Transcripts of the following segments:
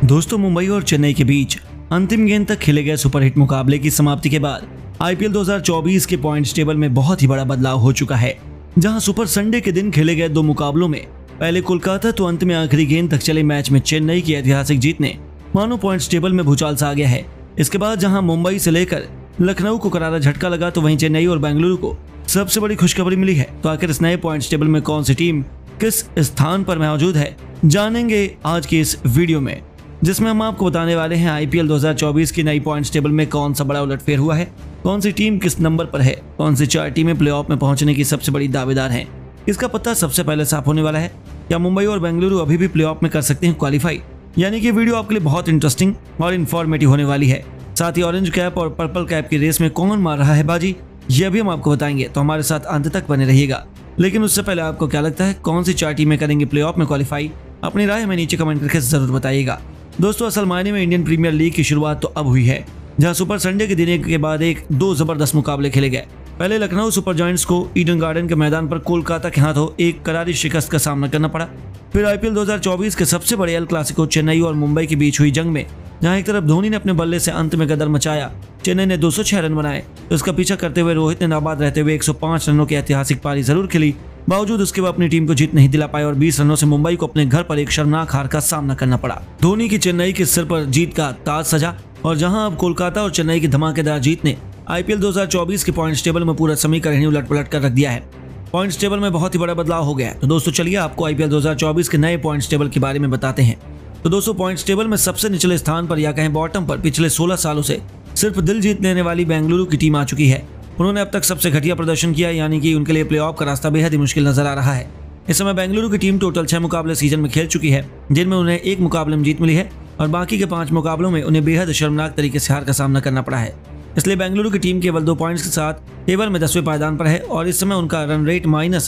दोस्तों, मुंबई और चेन्नई के बीच अंतिम गेंद तक खेले गए सुपरहिट मुकाबले की समाप्ति के बाद आईपीएल 2024 के पॉइंट्स टेबल में बहुत ही बड़ा बदलाव हो चुका है। जहां सुपर संडे के दिन खेले गए दो मुकाबलों में पहले कोलकाता तो अंत में आखिरी गेंद तक चले मैच में चेन्नई की ऐतिहासिक जीत ने मानो पॉइंट्स टेबल में भूचाल सा आ गया है। इसके बाद जहां मुंबई से लेकर लखनऊ को करारा झटका लगा, तो वहीं चेन्नई और बेंगलुरु को सबसे बड़ी खुशखबरी मिली है। तो आखिर इस नए पॉइंट्स टेबल में कौन सी टीम किस स्थान पर मौजूद है, जानेंगे आज की इस वीडियो में, जिसमें हम आपको बताने वाले हैं आईपीएल 2024 की नई पॉइंट्स टेबल में कौन सा बड़ा उलटफेर हुआ है, कौन सी टीम किस नंबर पर है, कौन सी चार टीमें प्लेऑफ में पहुंचने की सबसे बड़ी दावेदार हैं, इसका पता सबसे पहले साफ होने वाला है। क्या मुंबई और बेंगलुरु अभी भी प्लेऑफ में कर सकते हैं क्वालिफाई? यानी कि वीडियो आपके लिए बहुत इंटरेस्टिंग और इन्फॉर्मेटिव होने वाली है। साथ ही ऑरेंज कैप और पर्पल कैप की रेस में कौन मार रहा है बाजी, ये भी हम आपको बताएंगे, तो हमारे साथ अंत तक बने रहिएगा। लेकिन उससे पहले आपको क्या लगता है कौन सी चार टीमें करेंगी प्लेऑफ में क्वालिफाई? अपनी राय हमें नीचे कमेंट करके जरूर बताइएगा। दोस्तों, असल मायने में इंडियन प्रीमियर लीग की शुरुआत तो अब हुई है, जहां सुपर संडे के दिन एक के बाद एक दो जबरदस्त मुकाबले खेले गए। पहले लखनऊ सुपर जायंट्स को ईडन गार्डन के मैदान पर कोलकाता के हाथों एक करारी शिकस्त का सामना करना पड़ा। फिर आईपीएल 2024 के सबसे बड़े एल क्लासिको चेन्नई और मुंबई के बीच हुई जंग में जहां एक तरफ धोनी ने अपने बल्ले से अंत में गदर मचाया, चेन्नई ने 206 रन बनाए, तो इसका पीछा करते हुए रोहित ने नाबाद रहते हुए 105 रनों की ऐतिहासिक पारी जरूर खेली। बावजूद उसके वो अपनी टीम को जीत नहीं दिला पाए और 20 रनों से मुंबई को अपने घर पर एक शर्मनाक हार का सामना करना पड़ा। धोनी की चेन्नई के सिर पर जीत का ताज सजा, और जहां अब कोलकाता और चेन्नई की धमाकेदार जीत ने आईपीएल 2024 के पॉइंट्स टेबल में पूरा समीकरण ही उलट पलट कर रख दिया है। पॉइंट्स टेबल में बहुत ही बड़ा बदलाव हो गया है। तो दोस्तों चलिए आपको आईपीएल 2024 के नए पॉइंट्स टेबल के बारे में बताते हैं। तो दोस्तों, पॉइंट्स टेबल में सबसे निचले स्थान पर या कहें बॉटम पर पिछले 16 सालों से सिर्फ दिल जीत लेने वाली बेंगलुरु की टीम आ चुकी है। उन्होंने अब तक सबसे घटिया प्रदर्शन किया, यानी कि उनके लिए प्लेऑफ का रास्ता बेहद ही मुश्किल नजर आ रहा है। इस समय बेंगलुरु की टीम टोटल 6 मुकाबले सीजन में खेल चुकी है, जिनमें उन्हें 1 मुकाबले में जीत मिली है और बाकी के 5 मुकाबलों में उन्हें बेहद शर्मनाक तरीके से हार का सामना करना पड़ा है। इसलिए बेंगलुरु की टीम केवल 2 पॉइंट्स के साथ टेबल में 10वें पायदान पर है और इस समय उनका रन रेट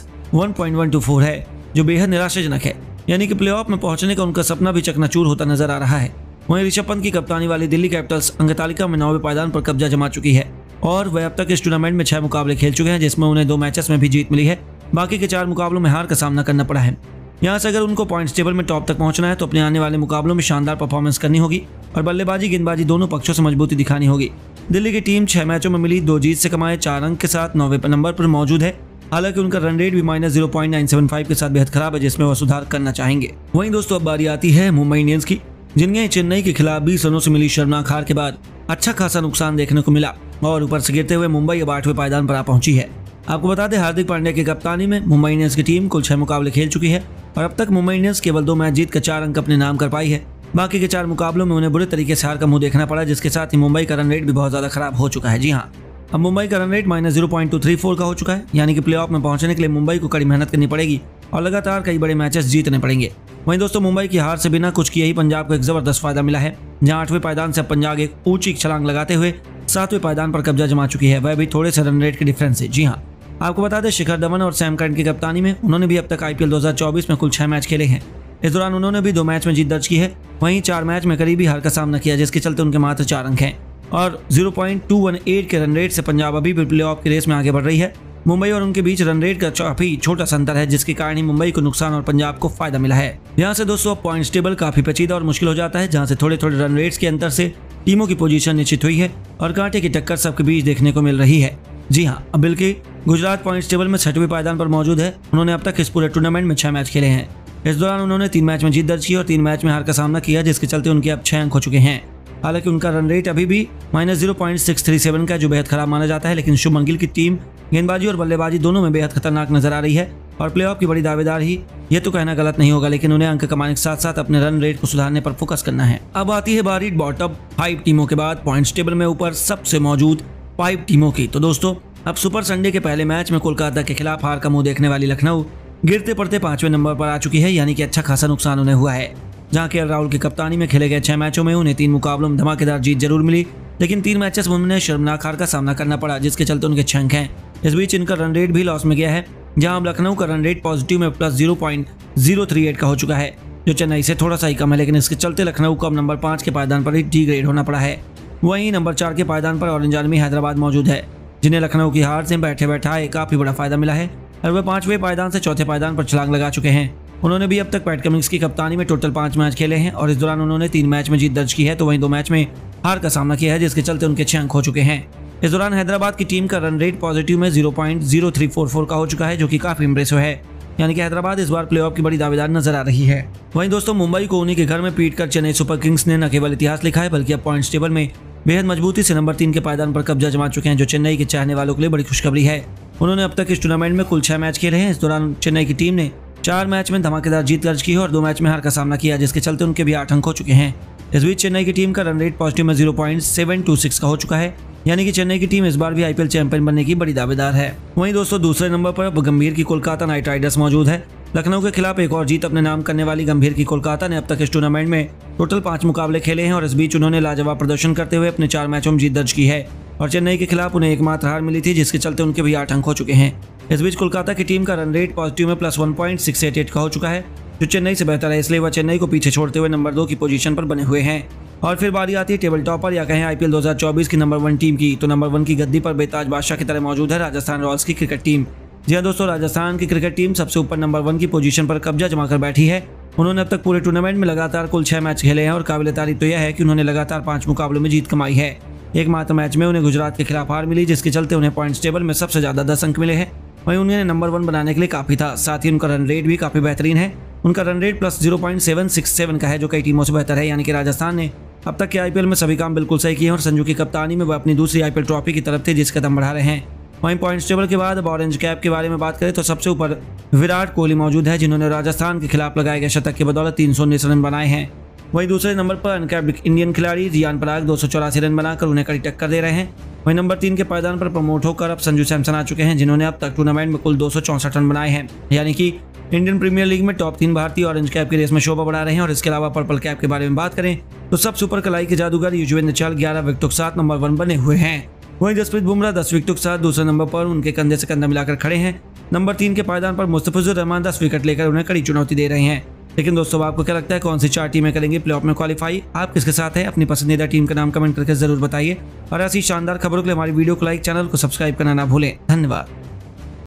-1.124 है, जो बेहद निराशाजनक है। यानी कि प्लेऑफ में पहुंचने का उनका सपना भी चकनाचूर होता नजर आ रहा है। वहीं ऋषभ पंत की कप्तानी वाली दिल्ली कैपिटल्स अंक तालिका में 9वें पायदान पर कब्जा जमा चुकी है और वह अब तक इस टूर्नामेंट में 6 मुकाबले खेल चुके हैं, जिसमें उन्हें 2 मैचेस में भी जीत मिली है। बाकी के 4 मुकाबलों में हार का सामना करना पड़ा है। यहाँ से अगर उनको पॉइंट्स टेबल में टॉप तक पहुंचना है तो अपने आने वाले मुकाबलों में शानदार परफॉर्मेंस करनी होगी और बल्लेबाजी गेंदबाजी दोनों पक्षों से मजबूती दिखानी होगी। दिल्ली की टीम 6 मैचों में मिली 2 जीत से कमाए 4 अंक के साथ 9वें नंबर पर मौजूद है। हालांकि उनका रन रेट भी -0.975 के साथ बेहद खराब है, जिसमें वह सुधार करना चाहेंगे। वहीं दोस्तों, अब बारी आती है मुंबई इंडियंस की, जिनके चेन्नई के खिलाफ 20 रनों से मिली शर्मनाक हार के बाद अच्छा खासा नुकसान देखने को मिला और ऊपर से गिरते हुए मुंबई अब 8वें पायदान पर आ पहुंची है। आपको बता दें, हार्दिक पांड्या की कप्तानी में मुंबई इंडियंस की टीम कुल 6 मुकाबले खेल चुकी है और अब तक मुंबई इंडियंस केवल 2 मैच जीत कर 4 अंक अपने नाम कर पाई है। बाकी के 4 मुकाबलों में उन्हें बुरे तरीके से हार का मुंह देखना पड़ा, जिसके साथ ही मुंबई का रन रेट भी बहुत ज्यादा खराब हो चुका है। जी हाँ, अब मुंबई का रन रेट -0.234 का हो चुका है, यानी कि प्लेऑफ में पहुंचने के लिए मुंबई को कड़ी मेहनत करनी पड़ेगी और लगातार कई बड़े मैचेस जीतने पड़ेंगे। वहीं दोस्तों, मुंबई की हार से बिना कुछ किए ही पंजाब को एक जबरदस्त फायदा मिला है, जहां 8वें पायदान से पंजाब एक ऊंची छलांग लगाते हुए 7वें पायदान पर कब्जा जमा चुकी है, वह भी थोड़े से रन रेट के डिफरेंस से। जी हाँ, आपको बता दें, शिखर धवन और सैम करन की कप्तानी में उन्होंने भी अब तक आईपीएल 2024 में कुल 6 मैच खेले हैं। इस दौरान उन्होंने भी 2 मैच में जीत दर्ज की है, वहीं 4 मैच में करीबी हार का सामना किया, जिसके चलते उनके मात्र 4 अंक हैं और 0.218 के रन रेट से पंजाब अभी भी प्लेऑफ की रेस में आगे बढ़ रही है। मुंबई और उनके बीच रन रेट का काफी छोटा सा अंतर है, जिसके कारण ही मुंबई को नुकसान और पंजाब को फायदा मिला है। यहाँ से दोस्तों पॉइंट्स टेबल काफी पेचीदा और मुश्किल हो जाता है, जहाँ से थोड़े थोड़े रन रेट्स के अंतर से टीमों की पोजीशन निश्चित हुई है और कांटे की टक्कर सबके बीच देखने को मिल रही है। जी हाँ, अब बल्कि गुजरात पॉइंट्स टेबल में 6वें पायदान पर मौजूद है। उन्होंने अब तक इस पूरे टूर्नामेंट में 6 मैच खेले हैं। इस दौरान उन्होंने 3 मैच में जीत दर्ज की और 3 मैच में हार का सामना किया, जिसके चलते उनके अब 6 अंक हो चुके हैं। हालांकि उनका रन रेट अभी भी -0.637 का, जो बेहद खराब माना जाता है, लेकिन शुभमन गिल की टीम गेंदबाजी और बल्लेबाजी दोनों में बेहद खतरनाक नजर आ रही है और प्लेऑफ की बड़ी दावेदार ही, ये तो कहना गलत नहीं होगा, लेकिन उन्हें अंक कमाने के साथ साथ अपने रन रेट को सुधारने पर फोकस करना है। अब आती है बारी बॉटम 5 टीमों के बाद पॉइंट्स टेबल में ऊपर सबसे मौजूद 5 टीमों की। तो दोस्तों, अब सुपर संडे के पहले मैच में कोलकाता के खिलाफ हार का मुंह देखने वाली लखनऊ गिरते पड़ते 5वें नंबर पर आ चुकी है, यानी कि अच्छा खासा नुकसान उन्हें हुआ है। जहां केएल राहुल की कप्तानी में खेले गए 6 मैचों में उन्हें 3 मुकाबलों में धमाकेदार जीत जरूर मिली, लेकिन 3 मैचेस में उन्हें शर्मनाक हार का सामना करना पड़ा, जिसके चलते उनके 6 अंक हैं। इस बीच इनका रन रेट भी लॉस में गया है, जहां अब लखनऊ का रन रेट पॉजिटिव में +0.038 का हो चुका है, जो चेन्नई से थोड़ा सा ही कम है, लेकिन इसके चलते लखनऊ को अब नंबर 5 के पायदान पर ही डिग्रेड होना पड़ा है। वहीं नंबर 4 के पायदान पर ऑरेंज आर्मी हैदराबाद मौजूद है, जिन्हें लखनऊ की हार से बैठे बैठाए काफी बड़ा फायदा मिला है और वह 5वें पायदान से 4थे पायदान पर छलांग लगा चुके हैं। उन्होंने भी अब तक पैट कमिंस की कप्तानी में टोटल 5 मैच खेले हैं और इस दौरान उन्होंने 3 मैच में जीत दर्ज की है तो वहीं 2 मैच में हार का सामना किया है, जिसके चलते उनके 6 अंक हो चुके हैं। इस दौरान हैदराबाद की टीम का रन रेट पॉजिटिव में 0.0344 का हो चुका है, जो कि काफी इंप्रेसिव है। यानी कि हैदराबाद इस बार प्लेऑफ की बड़ी दावेदार नजर आ रही है। वहीं दोस्तों मुंबई को उन्हीं के घर में पीटकर चेन्नई सुपर किंग्स ने न केवल इतिहास लिखा है बल्कि अब पॉइंट्स टेबल में बेहद मजबूती से नंबर 3 के पायदान पर कब्जा जमा चुके हैं, जो चेन्नई के चाहने वालों के लिए बड़ी खुशखबरी है। उन्होंने अब तक इस टूर्नामेंट में कुल 6 मैच खेले हैं। इस दौरान चेन्नई की टीम ने 4 मैच में धमाकेदार जीत दर्ज की है और 2 मैच में हार का सामना किया, जिसके चलते उनके भी 8 अंक हो चुके हैं। इस बीच चेन्नई की टीम का रन रेट पॉजिटिव में 0.726 का हो चुका है, यानी कि चेन्नई की टीम इस बार भी आईपीएल चैंपियन बनने की बड़ी दावेदार है। वहीं दोस्तों दूसरे नंबर पर अब गंभीर की कोलकाता नाइट राइडर्स मौजूद है। लखनऊ के खिलाफ एक और जीत अपने नाम करने वाली गंभीर की कोलकाता ने अब तक इस टूर्नामेंट में टोटल 5 मुकाबले खेले हैं और इस बीच उन्होंने लाजवाब प्रदर्शन करते हुए अपने 4 मैचों में जीत दर्ज की है और चेन्नई के खिलाफ उन्हें एकमात्र हार मिली थी, जिसके चलते उनके भी 8 अंक हो चुके हैं। इस बीच कोलकाता की टीम का रन रेट पॉजिटिव में +1.688 का हो चुका है, जो चेन्नई से बेहतर है, इसलिए वह चेन्नई को पीछे छोड़ते हुए नंबर 2 की पोजीशन पर बने हुए हैं। और फिर बारी आती है टेबल टॉपर या कहें आईपीएल 2024 की नंबर 1 टीम की। तो नंबर 1 की गद्दी पर बेताज बादशाह की तरह मौजूद है राजस्थान रॉयल्स की क्रिकेट टीम। जी हाँ दोस्तों, राजस्थान की क्रिकेट टीम सबसे ऊपर नंबर 1 की पोजीशन पर कब्जा जमा कर बैठी है। उन्होंने अब तक पूरे टूर्नामेंट में लगातार कुल 6 मैच खेले हैं और काबिल तारीफ तो यह है कि उन्होंने लगातार 5 मुकाबलों में जीत कमाई है। एकमात्र मैच में उन्हें गुजरात के खिलाफ हार मिली, जिसके चलते उन्हें पॉइंट्स टेबल में सबसे ज्यादा 10 अंक मिले हैं। वहीं उन्हें नंबर 1 बनाने के लिए काफी था। साथ ही उनका रन रेट भी काफी बेहतरीन है। उनका रन रेट +0.767 का है, जो कई टीमों से बेहतर है। यानी कि राजस्थान ने अब तक के आईपीएल में सभी काम बिल्कुल सही किए और संजू की कप्तानी में वह अपनी दूसरी आईपीएल ट्रॉफी की तरफ थे, जिस कदम बढ़ा रहे हैं। वहीं पॉइंट्स टेबल के बाद अब ऑरेंज कैप के बारे में बात करें तो सबसे ऊपर विराट कोहली मौजूद है, जिन्होंने राजस्थान के खिलाफ लगाए गए शतक की बदौलत 319 रन बनाए हैं। वहीं दूसरे नंबर पर अनकैप्ड इंडियन खिलाड़ी रियान पराग 284 रन बनाकर उन्हें कड़ी टक्कर दे रहे हैं। वहीं नंबर 3 के पायदान पर प्रमोट होकर अब संजू सैमसन आ चुके हैं, जिन्होंने अब तक टूर्नामेंट में कुल 264 रन बनाए हैं। यानी कि इंडियन प्रीमियर लीग में टॉप 3 भारतीय ऑरेंज कैप की रेस में शोभा बढ़ा रहे हैं। और इसके अलावा पर्पल कैप के बारे में बात करें तो सब सुपर कलाई के जादूगर युजवेंद्र चहल 11 विकेटों के साथ नंबर 1 बने हुए हैं। वहीं जसप्रीत बुमराह 10 विकेटों के साथ दूसरे नंबर पर उनके कंधे से कंधा मिलाकर खड़े हैं। नंबर 3 के पायदान पर मुस्तफिजुर रहमान 10 विकेट लेकर उन्हें कड़ी चुनौती दे रहे हैं। लेकिन दोस्तों आपको क्या लगता है कौन सी 4 टीमें करेंगी प्लेऑफ में क्वालिफाई? आप किसके साथ है? अपनी पसंदीदा टीम का नाम कमेंट करके जरूर बताइए और ऐसी शानदार खबरों के लिए हमारी वीडियो को लाइक, चैनल को सब्सक्राइब करना ना भूलें। धन्यवाद।